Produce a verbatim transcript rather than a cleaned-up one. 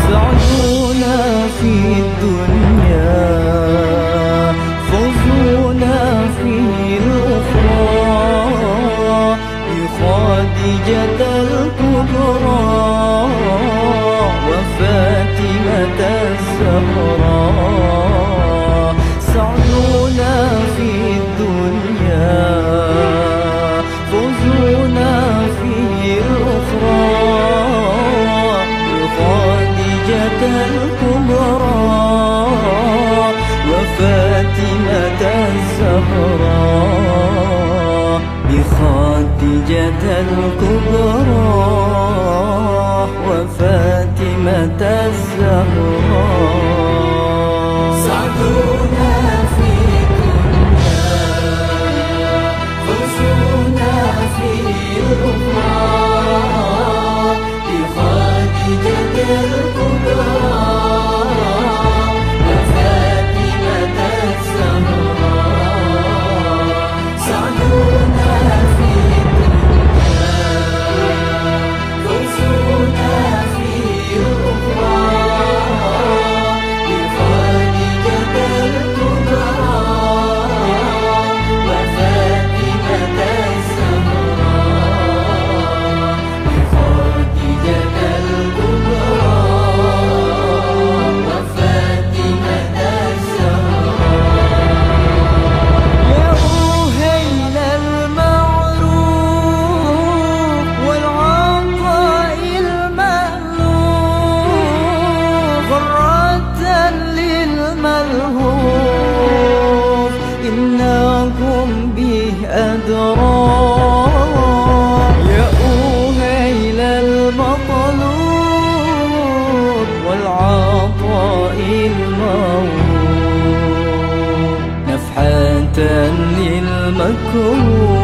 سعدونا في الدنيا فوزونا في الأخرى بخديجة الكبرى وفاتمة الزهراء. سعدونا في الدنيا فوزونا في الأخرى بخديجة الكبرى وفاتمة الزهراء بخديجة الكبرى وفاتمة الزهراء. سعدونا في الدنيا فوزونا في الأخرى بخديجة الكبرى وفاتمة الزهراء. سعدونا في الدنيا فوزونا في الأخرى بخديجة الكبرى وفاتمة الزهراء بخديجة الكبرى وفاتمة الزهراء. يا أهيل المعروف والعطاء المألوف غرة للملهوف إنكم به أدرار. يا أهيل المطلوب والعطاء الموهوب نفحة للمكروه